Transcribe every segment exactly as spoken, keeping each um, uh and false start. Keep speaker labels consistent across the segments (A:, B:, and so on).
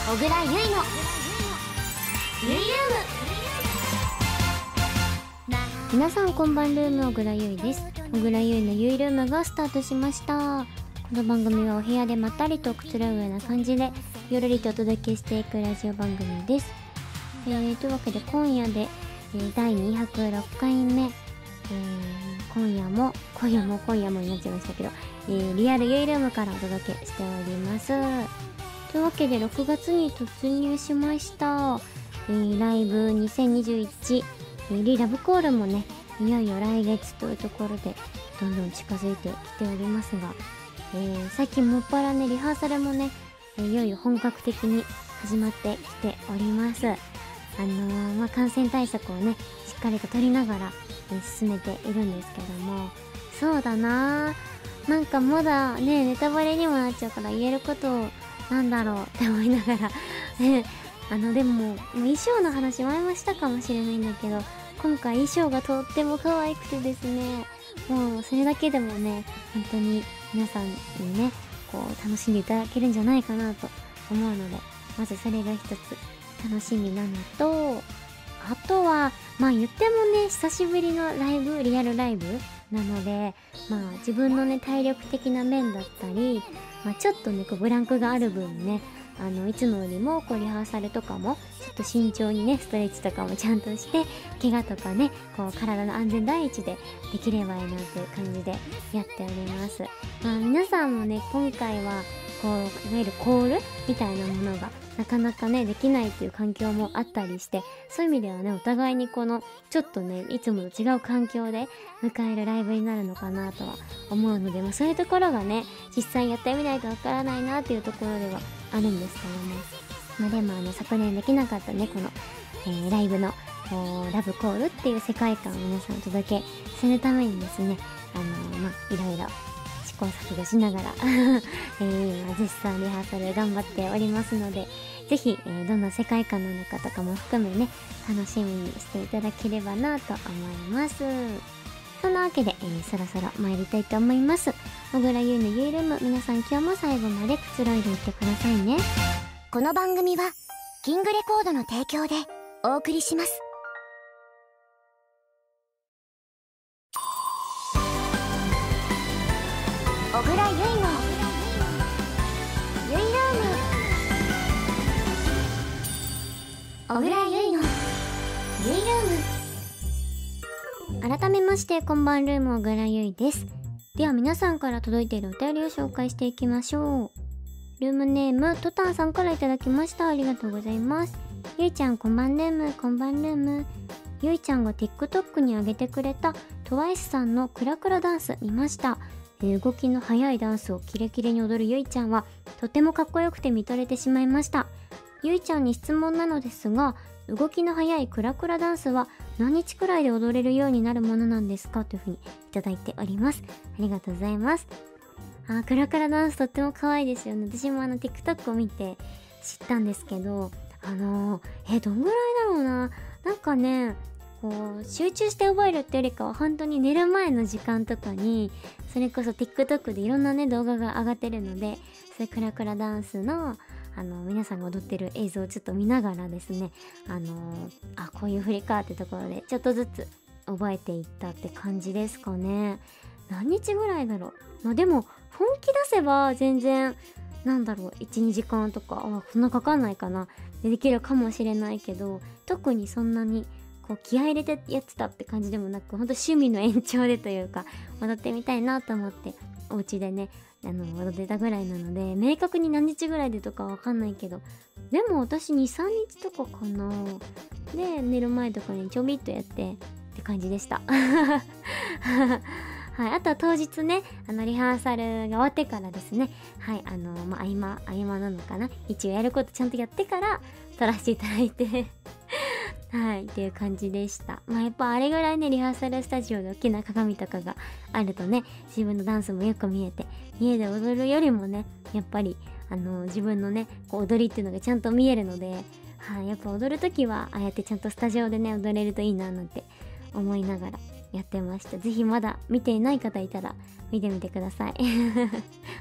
A: 小倉優衣のゆいルーム。皆さんこんばんルーム、小倉優衣です。小倉優衣のゆいルームがスタートしました。この番組はお部屋でまったりとくつろぐような感じでゆるりとお届けしていくラジオ番組です。えー、というわけで今夜で、えー、だいにひゃくろっかいめ、えー、今夜も今夜も今夜もになっちゃいましたけど、えー、リアルゆいルームからお届けしております。というわけでろくがつに突入しました。えー、ライブにせんにじゅういち、えー、リラブコールもね、いよいよ来月というところでどんどん近づいてきておりますが、えー、最近もっぱらね、リハーサルもね、えー、いよいよ本格的に始まってきております。あのー、まあ、感染対策をね、しっかりと取りながら、えー、進めているんですけども、そうだなー、なんかまだね、ネタバレにもなっちゃうから言えることをなんだろうって思いながらね、あのでももう衣装の話前もしたかもしれないんだけど、今回衣装がとっても可愛くてですね、もうそれだけでもね、本当に皆さんにね、こう楽しんでいただけるんじゃないかなと思うので、まずそれが一つ楽しみなのと、あとはまあ言ってもね、久しぶりのライブ、リアルライブなので、まあ自分のね、体力的な面だったり、まあ、ちょっとねこうブランクがある分ね、あのいつもよりもこうリハーサルとかもちょっと慎重にね、ストレッチとかもちゃんとして、怪我とかね、こう体の安全第一でできればいいなという感じでやっております。まあ皆さんもね、今回はこういわゆるコールみたいなものがなかなかねできないっていう環境もあったりして、そういう意味ではね、お互いにこのちょっとね、いつもと違う環境で迎えるライブになるのかなとは思うので、まあそういうところがね、実際やってみないとわからないなっていうところではあるんですけども、まあでもあの昨年できなかったね、この、えー、ライブのラブコールっていう世界観を皆さんお届けするためにですね、あのー、まあいろいろ試行錯誤しながら、えー、今絶賛リハーサル頑張っておりますので、ぜひ、えー、どんな世界観の中とかも含めね、楽しみにしていただければなと思います。そんなわけで、えー、そろそろ参りたいと思います。小倉優のゆいルーム、皆さん今日も最後までくつろいでいってくださいね。
B: この番組はキングレコードの提供でお送りします。小倉優のゆいルーム。小倉優のゆいルーム。
A: 改めましてこんばんルーム、小倉優衣です。では皆さんから届いているお便りを紹介していきましょう。ルームネームトタンさんからいただきました。ありがとうございます。ゆいちゃんこんばんルーム、こんばんルーム。ゆいちゃんが TikTok に上げてくれた トワイス さんのクラクラダンス見ました。えー、動きの速いダンスをキレキレに踊るゆいちゃんはとてもかっこよくて見とれてしまいました。ゆいちゃんに質問なのですが、動きの速いクラクラダンスは何日くらいで踊れるようになるものなんですかというふうにいただいております。ありがとうございます。あー、クラクラダンスとっても可愛いですよね。私もあの TikTok を見て知ったんですけど、あのー、えー、どんぐらいだろうな。なんかね、こう集中して覚えるってよりかは本当に寝る前の時間とかに、それこそ TikTok でいろんなね動画が上がってるので、そういうクラクラダンスのあの皆さんが踊ってる映像をちょっと見ながらですね、あのー、あこういう振りかってところでちょっとずつ覚えていったって感じですかね。何日ぐらいだろう。まあでも本気出せば全然なんだろう いちにじかんとか、あそんなかかんないかなでできるかもしれないけど、特にそんなにこう気合い入れてやってたって感じでもなく、ほんと趣味の延長でというか、踊ってみたいなと思ってお家でねあの踊ってたぐらいなので、明確に何日ぐらいでとかわかんないけど、でも私 にさんにちとかかなで、寝る前とかにちょびっとやってって感じでしたはい、あとは当日ね、あのリハーサルが終わってからですね、はい、あのまあ合間合間なのかな、一応やることちゃんとやってから撮らせていただいてはいっていう感じでした。まあやっぱあれぐらいね、リハーサルスタジオで大きな鏡とかがあるとね、自分のダンスもよく見えて、家で踊るよりもね、やっぱりあの自分のねこう踊りっていうのがちゃんと見えるので、はい、やっぱ踊るときはああやってちゃんとスタジオでね踊れるといいななんて思いながらやってました。ぜひまだ見ていない方いたら見てみてくださいそ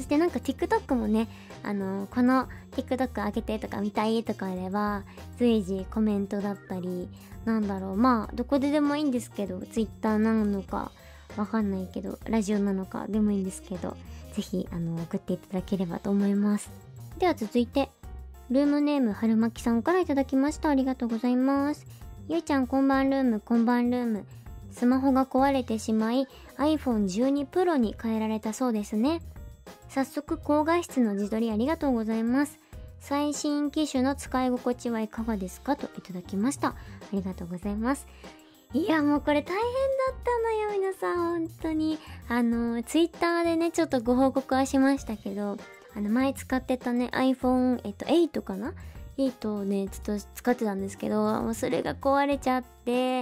A: そしてなんか TikTok もね、あのこの TikTok 上げてとか見たいとかあれば随時コメントだったり、なんだろう、まあどこででもいいんですけど、 Twitter なのかわかんないけどラジオなのかでもいいんですけど、ぜひあの送っていただければと思います。では続いてルームネーム春巻さんからいただきました。ありがとうございます。ゆいちゃんこんばんルーム、こんばんルーム。スマホが壊れてしまい アイフォンじゅうに プロ に変えられたそうですね。早速高画質の自撮りありがとうございます。最新機種の使い心地はいかがですかといただきました。ありがとうございます。いやもうこれ大変だったのよ皆さん、本当にあのツイッターでねちょっとご報告はしましたけど、あの前使ってたね アイフォン、えっと、エイトかなエイトをねちょっと使ってたんですけど、もうそれが壊れちゃって、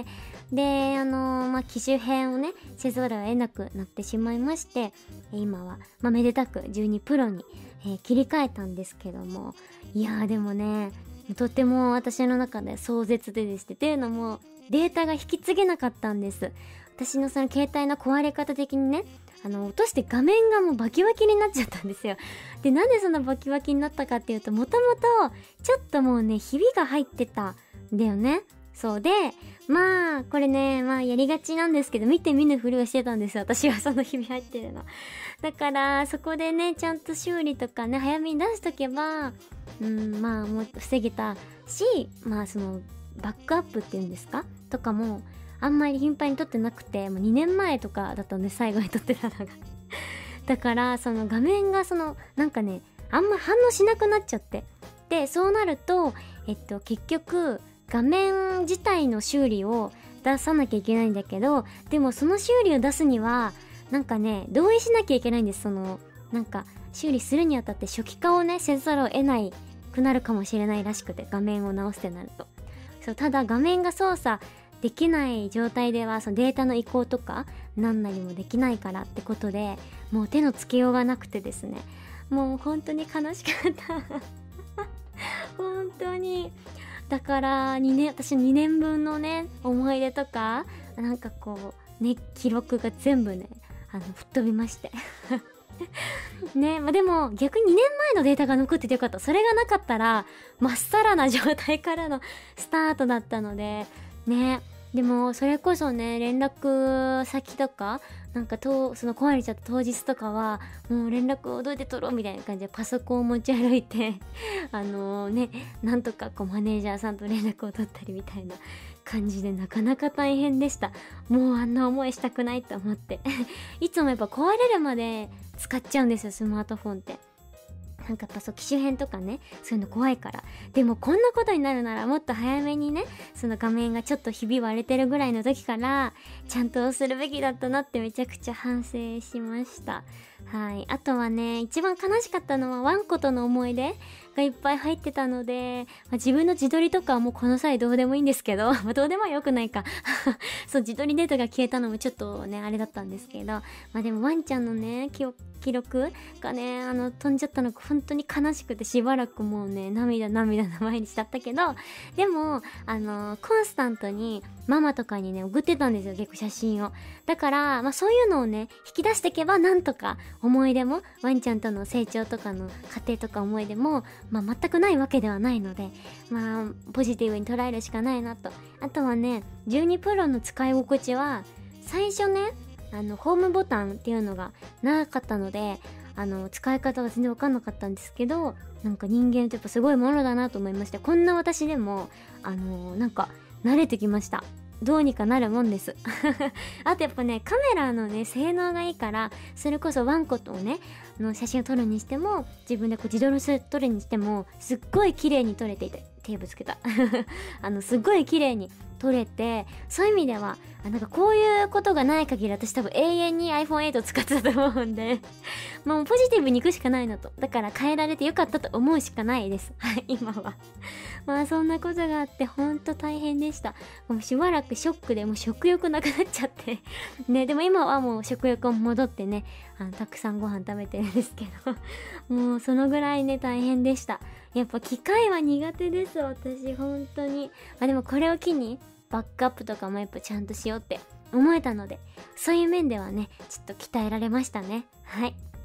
A: であのまあ機種変をねせざるを得なくなってしまいまして、今は、まあ、めでたくじゅうにプロに、えー、切り替えたんですけども、いやーでもねとっても私の中で壮絶ででして、っていうのもデータが引き継げなかったんです。私のその携帯の壊れ方的にね、あの落として画面がもうバキバキになっちゃったんですよ。でなんでそんなバキバキになったかっていうと、もともとちょっともうねひびが入ってたんだよね。そうで、まあこれねまあやりがちなんですけど、見て見ぬふりをしてたんですよ、私は。そのひび入ってるのだから、そこでねちゃんと修理とかね早めに出しとけば、うんまあもう防げたし、まあそのバックアップっていうんですかとかもあんまり頻繁に撮ってなくて、もうにねんまえとかだったんで最後に撮ってたのがだからその画面がそのなんかねあんま反応しなくなっちゃって、でそうなるとえっと結局画面自体の修理を出さなきゃいけないんだけど、でもその修理を出すにはなんかね同意しなきゃいけないんです。そのなんか修理するにあたって初期化をねせざるを得ないくなるかもしれないらしくて、画面を直すってなると。そうただ画面が操作できない状態ではそのデータの移行とか何なりもできないからってことで、もう手のつけようがなくてですね、もう本当に悲しかった本当に。だからにねん私にねんぶんのね思い出とかなんかこうね記録が全部ねあの吹っ飛びましてね、まあ、でも逆ににねんまえのデータが残っててよかった。それがなかったらまっさらな状態からのスタートだったのでね。でもそれこそね連絡先とかなんかとその壊れちゃった当日とかはもう連絡をどうやって取ろうみたいな感じでパソコンを持ち歩いてあのねなんとかこうマネージャーさんと連絡を取ったりみたいな感じで、なかなか大変でした。もうあんな思いしたくないと思っていつもやっぱ壊れるまで使っちゃうんですよスマートフォンって。なんかやっぱそう機種変とかねそういうの怖いから。でもこんなことになるならもっと早めにねその画面がちょっとひび割れてるぐらいの時からちゃんとするべきだったなってめちゃくちゃ反省しました。はい。あとはね一番悲しかったのはワンコとの思い出がいっぱい入ってたので、まあ、自分の自撮りとかはもうこの際どうでもいいんですけどまあどうでもよくないかそう自撮りデータが消えたのもちょっとねあれだったんですけど、まあでもワンちゃんのね記憶記録がねあの飛んじゃったのが本当に悲しくて、しばらくもうね涙涙の毎日だったけど、でもあのコンスタントにママとかにね送ってたんですよ結構写真を。だからまあそういうのをね引き出していけばなんとか思い出もワンちゃんとの成長とかの過程とか思い出も、まあ、全くないわけではないので、まあポジティブに捉えるしかないなと。あとはねじゅうにプロの使い心地は最初ねあのホームボタンっていうのがなかったのであの使い方が全然分かんなかったんですけど、なんか人間ってやっぱすごいものだなと思いまして、こんな私でもあのなんか慣れてきました。どうにかなるもんですあとやっぱねカメラのね性能がいいから、それこそワンコとねの写真を撮るにしても自分でこう自撮り撮るにしてもすっごい綺麗に撮れていて、手ぶつけたあのすっごい綺麗に撮れて、そういう意味ではあなんかこういうことがない限り私多分永遠に アイフォンエイト 使ってたと思うんでもうポジティブに行くしかないなと。だから変えられてよかったと思うしかないです今はまあそんなことがあってほんと大変でした。もうしばらくショックでもう食欲なくなっちゃってね。でも今はもう食欲も戻ってねあのたくさんご飯食べてるんですけどもうそのぐらいね大変でした。やっぱ機械は苦手です私本当に。まあでもこれを機にバックアップとかもやっぱちゃんとしようって思えたので、そういう面ではねちょっと鍛えられましたね。はい。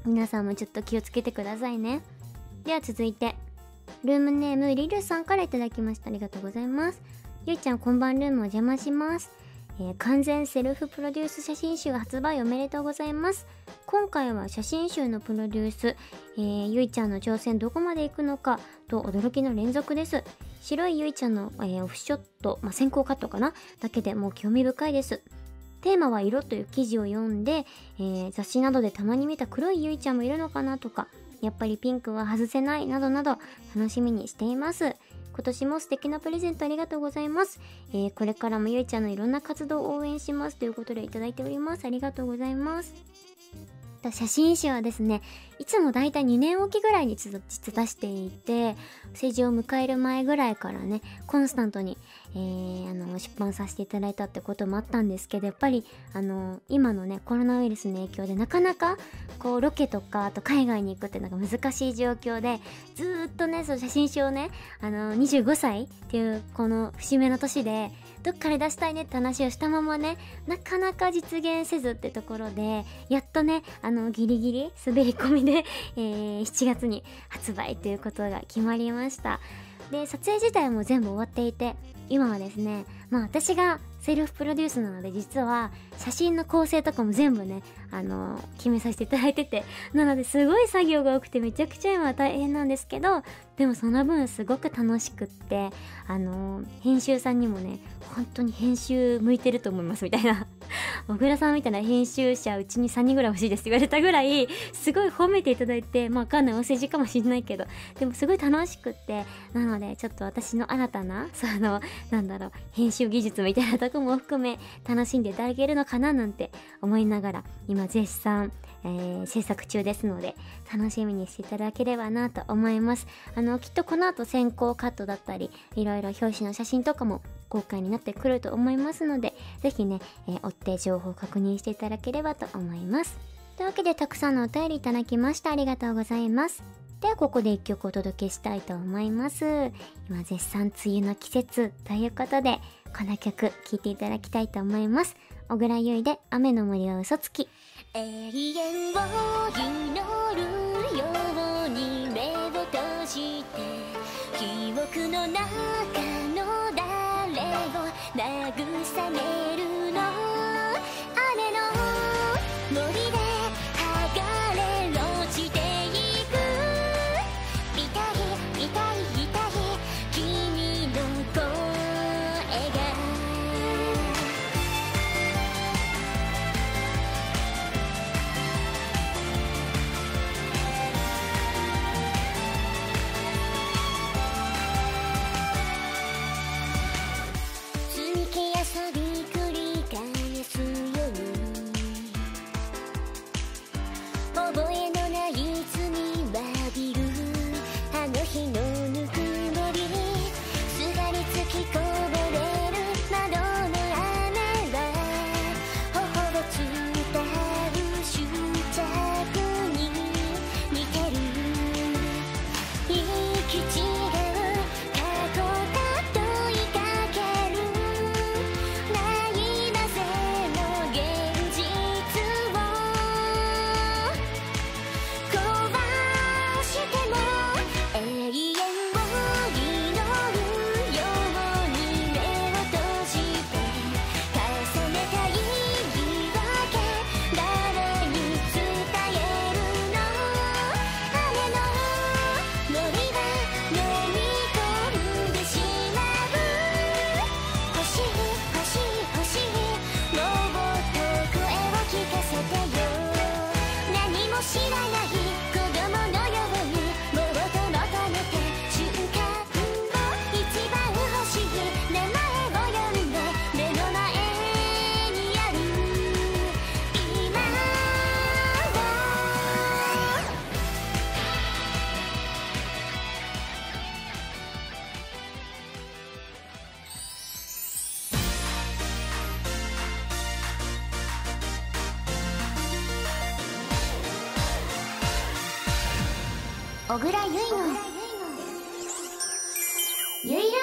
A: 皆さんもちょっと気をつけてくださいね。では続いてルームネームリルさんからいただきました。ありがとうございます。ゆいちゃんこんばんルームお邪魔します。えー、完全セルフプロデュース写真集発売おめでとうございます。今回は写真集のプロデュース、えー、ゆいちゃんの挑戦どこまで行くのかと驚きの連続です。白いゆいちゃんの、えー、オフショット、まあ、先行カットかなだけでもう興味深いです。テーマは色という記事を読んで、えー、雑誌などでたまに見た黒いゆいちゃんもいるのかなとか、やっぱりピンクは外せないなどなど楽しみにしています。今年も素敵なプレゼントありがとうございます。えー、これからもゆいちゃんのいろんな活動を応援しますということでいただいております。ありがとうございます。写真集はですね、いつもだいたいにねんおきぐらいに実出していて、成人を迎える前ぐらいからね、コンスタントに、えー、あの出版させていただいたってこともあったんですけど、やっぱりあの今のねコロナウイルスの影響でなかなかこうロケとかあと海外に行くっていうのが難しい状況で、ずーっとねその写真集をねあのにじゅうごさいっていうこの節目の年でどっかで出したいねって話をしたままね、なかなか実現せずってところで、やっとねあのギリギリ滑り込みで、えー、しちがつに発売ということが決まりました。で撮影自体も全部終わっていて、今はですね、まあ私がセルフプロデュースなので、実は写真の構成とかも全部ねあの決めさせていただいてて、なのですごい作業が多くてめちゃくちゃ今は大変なんですけど、でもその分すごく楽しくって、あの編集さんにもね本当に編集向いてると思いますみたいな小倉さんみたいな編集者うちにさんにんぐらい欲しいですって言われたぐらいすごい褒めていただいて、まあわかんないお世辞かもしれないけど、でもすごい楽しくって、なのでちょっと私の新たなそのなんだろう編集技術みたいなとこも含め楽しんでいただけるのかななんて思いながら今絶賛、えー、制作中ですので、楽しみにしていただければなと思います。あのきっとこの後先行カットだったりいろいろ表紙の写真とかも公開になってくると思いますので、ぜひね、えー、追って情報を確認していただければと思います。というわけでたくさんのお便りいただきましたありがとうございます。ではここで一曲お届けしたいと思います。今絶賛梅雨の季節ということで、この曲聴いていただきたいと思います。小倉優衣で雨の森は嘘つき。
B: 永遠を祈るように目を閉じて、記憶の中の誰を慰めるの。雨の森で剥がれ落ちていく、痛い痛い痛い君の声が。小倉優衣のゆいルーム。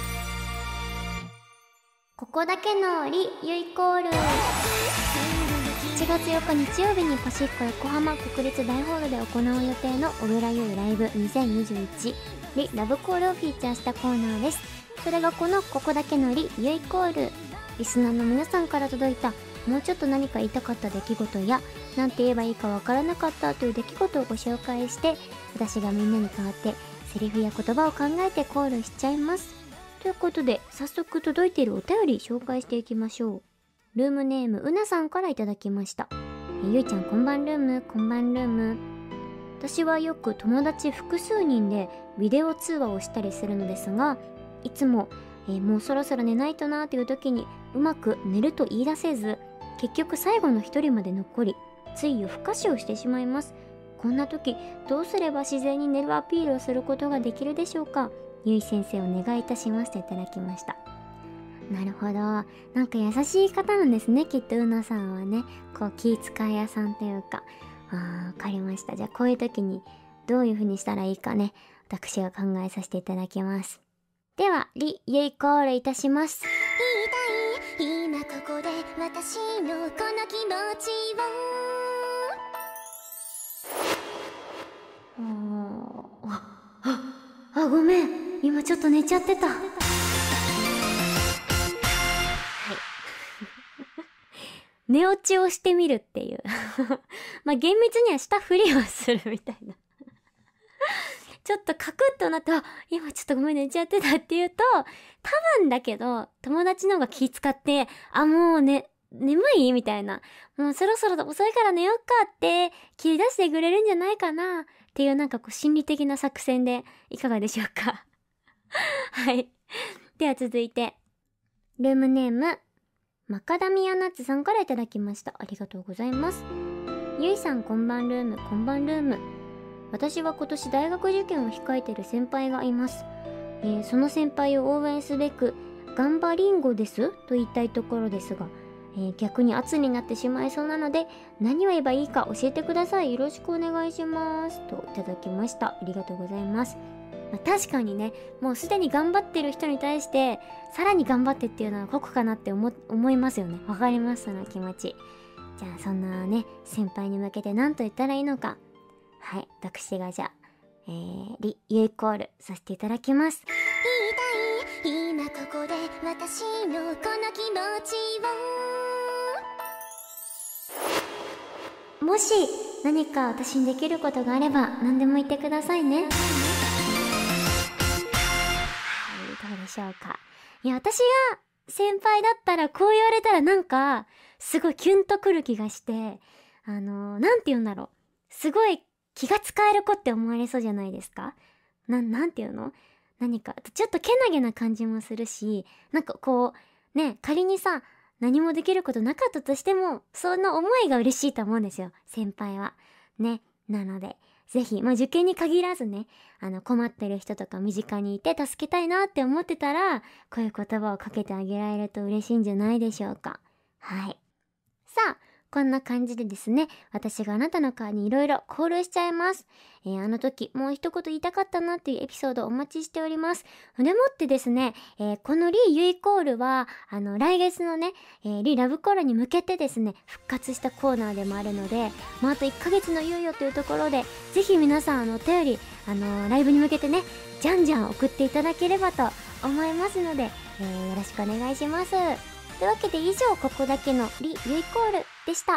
A: ここだけのりゆいコール。 しちがつよっか日曜日にパシフィコ横浜国立大ホールで行う予定の小倉優衣ライブにせんにじゅういちリラブコールをフィーチャーしたコーナーです。それがこのここだけのリユイコール。リスナーの皆さんから届いたもうちょっと何か言いたかった出来事やなんて言えばいいかわからなかったという出来事をご紹介して、私がみんなに代わってセリフや言葉を考えてコールしちゃいます。ということで早速届いているお便り紹介していきましょう。ルームネームうなさんからいただきました。ゆいちゃんこんばんルーム、こんばんルーム。私はよく友達複数人でビデオ通話をしたりするのですが、いつも、えー、もうそろそろ寝ないとなーという時にうまく寝ると言い出せず、結局最後の一人まで残り、つい夜更かしをしてしまいます。こんな時どうすれば自然に寝るアピールをすることができるでしょうか。ゆい先生お願いいたしますといただきました。なるほど、なんか優しい方なんですね、きっとうなさんはね。こう気遣い屋さんというか。あー、わかりました。じゃあこういう時にどういう風にしたらいいかね、私が考えさせていただきます。ではリユイコールいたします。
B: 言いたい今ここで私のこの気持ち
A: を。ああ、あ、ごめん、今ちょっと寝ちゃってた。はい寝落ちをしてみるっていうまあ厳密にはしたふりをするみたいなちょっとカクッとなって、あ、今ちょっとごめん寝ちゃってたって言うと、多分だけど友達の方が気使って、あ、もうね眠いみたいな、もうそろそろ遅いから寝よっかって切り出してくれるんじゃないかなっていう、なんかこう心理的な作戦でいかがでしょうかはい。では続いてルームネームマカダミアナッツさんからいただきました。ありがとうございます。ゆいさんこんばんルーム、こんばんルーム。私は今年大学受験を控えている先輩がいます。えー、その先輩を応援すべく頑張りんごですと言いたいところですが、えー、逆に圧になってしまいそうなので何を言えばいいか教えてください。よろしくお願いしますといただきました。ありがとうございます。まあ、確かにね、もうすでに頑張ってる人に対してさらに頑張ってっていうのは酷かなって思思いますよね。わかります、その気持ち。じゃあそんなね先輩に向けて何と言ったらいいのか、はい、私がじゃあ、えー、リユイコールさせていただきます。
B: 言いたい今ここで私のこの気持ち
A: を。もし何か私にできることがあれば何でも言ってくださいね。はい、どうでしょうか。いや、私が先輩だったらこう言われたらなんかすごいキュンとくる気がして、あのー、なんて言うんだろう、すごい気が使える子って思われそうじゃないですか。な、なんて言うの、何かちょっとけなげな感じもするし、なんかこうね、仮にさ何もできることなかったとしてもその思いが嬉しいと思うんですよ、先輩はね。なのでぜひ、まあ、受験に限らずね、あの困ってる人とか身近にいて助けたいなって思ってたら、こういう言葉をかけてあげられると嬉しいんじゃないでしょうか。はい。さあ、こんな感じでですね、私があなたの代わりにいろいろコールしちゃいます。えー、あの時もう一言言いたかったなっていうエピソードをお待ちしております。でもってですね、えー、このリユイコールはあの来月のね、えー、リラブコールに向けてですね復活したコーナーでもあるので、まあ、あといっかげつの猶予というところで、ぜひ皆さんあのお便りあのライブに向けてねじゃんじゃん送っていただければと思いますので、えー、よろしくお願いします。というわけで以上、ここだけのリユイコールでした。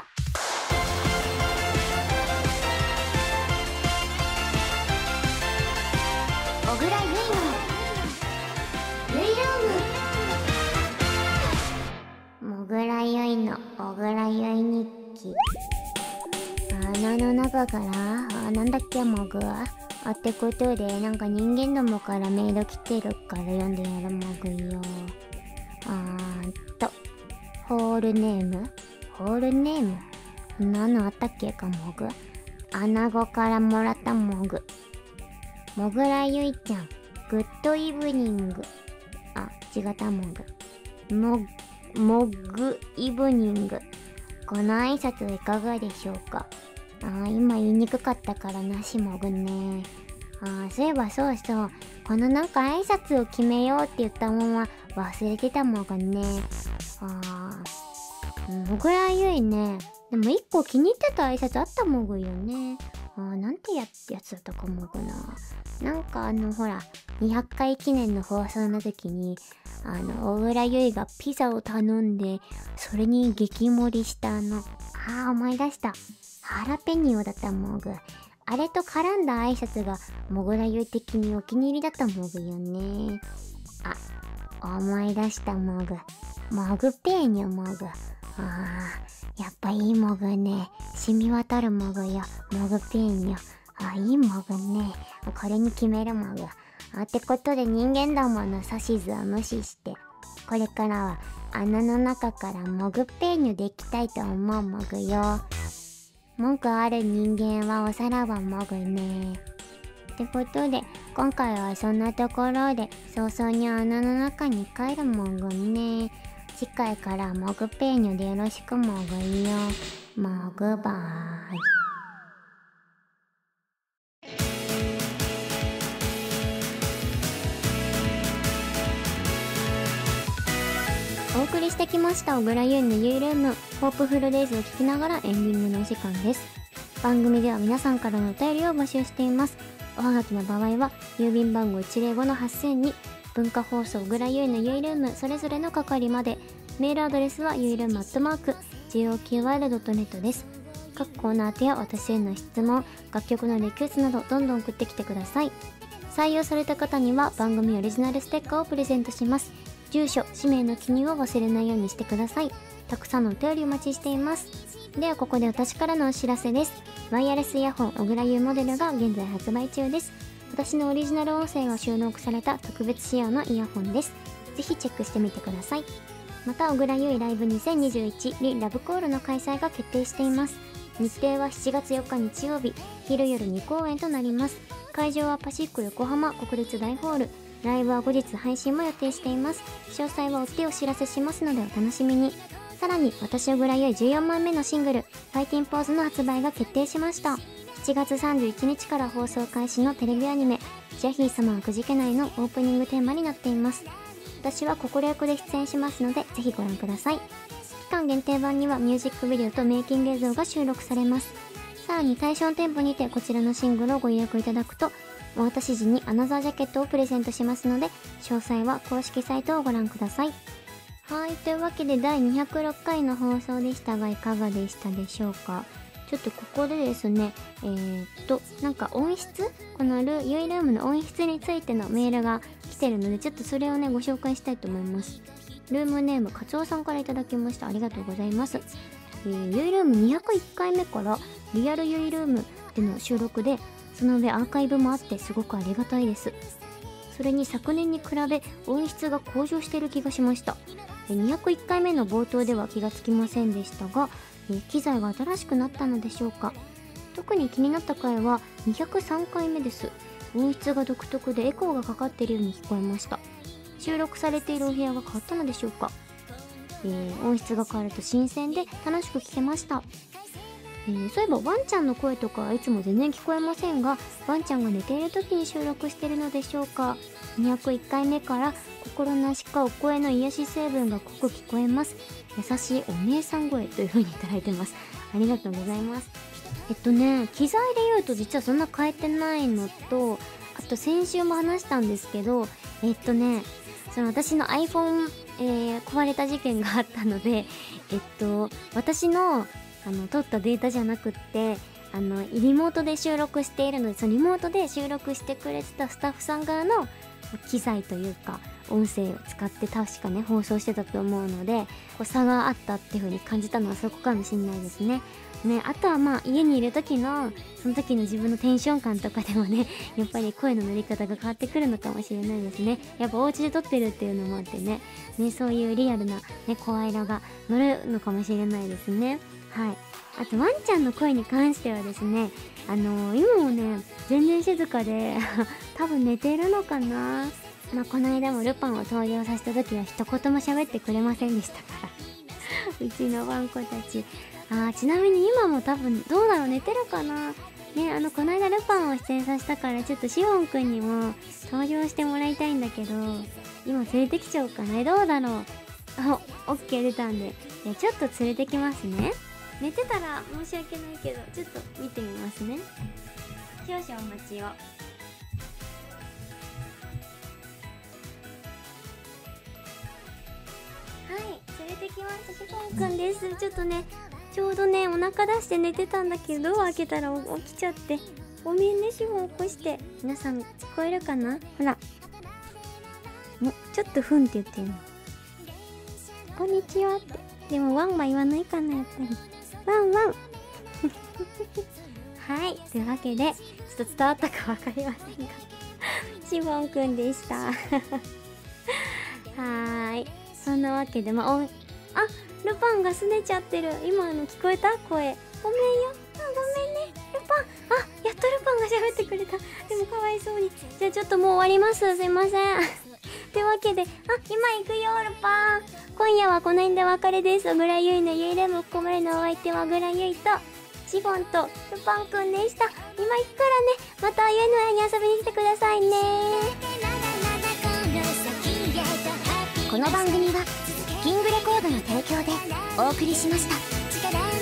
B: 小倉優衣のゆいルーム。
A: もぐらゆいの小倉ゆい日記。穴の中から、あ、なんだっけ、もぐあってことで、なんか人間どもからメール来てるから読んでやるもぐよ。あーんとホールネームホールネーム何のあったっけか、もぐアナゴからもらったもぐもぐらゆいちゃんグッドイブニング。あ、違ったもぐももぐイブニング。この挨拶はいかがでしょうか。あー、今言いにくかったからなしもぐね。あー、そういえばそうそう、このなんか挨拶を決めようって言ったまま忘れてたもんがね。あー、もぐらゆいね、 でも一個気に入ってた挨拶あったもぐよね。あー、なんてややつだったかもぐな。なんかあのほらにひゃっかい記念の放送の時にあの小倉優衣がピザを頼んでそれに激盛りしたあのあー思い出した、ハラペニオだったもぐ。あれと絡んだ挨拶がもぐらゆい的にお気に入りだったもぐよね。あ、思い出したもぐ。もぐペーニョもぐ。あー、やっぱいいもぐね。染み渡るもぐよ。もぐペーニョ。あ、いいもぐね。これに決めるもぐ。あ、ってことで人間どもの指図を無視して、これからは穴の中からもぐペーニョでいきたいと思うもぐよ。文句ある人間はおさらばもぐね。ってことで今回はそんなところで早々に穴の中に帰るもぐね。次回からもぐペーニョでよろしくもぐよ。もぐバーイ。お送りしてきました小倉優衣のゆいルームホープフルデイズを聞きながらエンディングのお時間です。番組では皆さんからのお便りを募集しています。おはがきの場合は郵便番号 いちまるごのはっせんに文化放送小倉優衣のゆいルームそれぞれの係まで。メールアドレスはゆいルームアットマーク ジェイオーキューアールドットネット です。各コーナー宛てや私への質問、楽曲のリクエストなどどんどん送ってきてください。採用された方には番組オリジナルステッカーをプレゼントします。住所、氏名の記入を忘れないようにしてください。たくさんのお便りお待ちしています。ではここで私からのお知らせです。ワイヤレスイヤホン小倉優モデルが現在発売中です。私のオリジナル音声が収録された特別仕様のイヤホンです。ぜひチェックしてみてください。また小倉優ライブにせんにじゅういちリラブコールの開催が決定しています。日程はしちがつよっか日曜日、昼夜に公演となります。会場はパシフィック横浜国立大ホール。ライブは後日配信も予定しています。詳細は追ってお知らせしますのでお楽しみに。さらに私小倉優じゅうよんまいめのシングル「ファイティンポーズ」の発売が決定しました。しちがつさんじゅういちにちから放送開始のテレビアニメ「ジャヒー様はくじけない」のオープニングテーマになっています。私は心役で出演しますのでぜひご覧ください。期間限定版にはミュージックビデオとメイキング映像が収録されます。さらに対象店舗にてこちらのシングルをご予約いただくとお渡し時にアナザージャケットをプレゼントしますので詳細は公式サイトをご覧ください。はい、というわけでだいにひゃくろっかいの放送でしたがいかがでしたでしょうか。ちょっとここでですねえー、っとなんか音質このルユイルームの音質についてのメールが来てるのでちょっとそれをねご紹介したいと思います。ルームネームかつおさんからいただきました。ありがとうございます。えー、ユイルームにひゃくいっかいめからリアルユイルームでの収録でその上アーカイブもあってすごくありがたいです。それに昨年に比べ音質が向上している気がしました。にひゃくいっかいめの冒頭では気がつきませんでしたが、え機材が新しくなったのでしょうか。特に気になった回はにひゃくさんかいめです。音質が独特でエコーがかかっているように聞こえました。収録されているお部屋が変わったのでしょうか。えー、音質が変わると新鮮で楽しく聞けました。えー、そういえばワンちゃんの声とかいつも全然聞こえませんが、ワンちゃんが寝ている時に収録しているのでしょうか。にひゃくいっかいめから心なしかお声の癒し成分が濃く聞こえます。優しいお姉さん声という風にいただいてます。ありがとうございます。えっとね機材で言うと実はそんな変えてないのと、あと先週も話したんですけど、えっとねその私の iPhone、えー、壊れた事件があったので、えっと私のあの撮ったデータじゃなくってあのリモートで収録しているので、そのリモートで収録してくれてたスタッフさん側の機材というか音声を使って確かね放送してたと思うので、こう差があったっていう風に感じたのはそこかもしれないですね。ね、あとはまあ家にいる時のその時の自分のテンション感とかでもねやっぱり声の乗り方が変わってくるのかもしれないですね。やっぱお家で撮ってるっていうのもあってねねそういうリアルな、ね、声色が乗るのかもしれないですね。はい。あとワンちゃんの声に関してはですね、あのー、今もね全然静かで多分寝てるのかな。まあこの間もルパンを登場させた時は一言も喋ってくれませんでしたからうちのワンコたち。あーちなみに今も多分どうだろう、寝てるかなね。あのこの間ルパンを出演させたからちょっとシオンくんにも登場してもらいたいんだけど、今連れてきちゃおうかな。どうだろう。あ、オッケー出たんで、いやちょっと連れてきますね。 寝てたら申し訳ないけど、ちょっと見てみますね。少々お待ちを。はい、連れてきました。シフォンくんです。ちょっとね、ちょうどね、お腹出して寝てたんだけど、ドア開けたら起きちゃって、ごめんね、シフォン起こして。皆さん聞こえるかな？ほら、もちょっとふんって言ってるの。こんにちはって。でもワンは言わないかな、やっぱり。ワンワンはい、というわけでちょっと伝わったかわかりませんがシフォンくんでしたはーい、そんなわけで、まあ、おあルパンがすねちゃってる。今の聞こえた声。ごめんよ、あ、ごめんねルパン。あ、やっとルパンが喋ってくれた。でもかわいそうに。じゃあちょっともう終わります。すいませんというわけで、あ、今行くよルパン。今夜はこの辺でお別れです。小倉優衣のゆいレモンここまでのお相手は小倉優衣とシフォンとルパンくんでした。今行くからね。またゆいの部屋に遊びに来てくださいね。この番組はキングレコードの提供でお送りしました。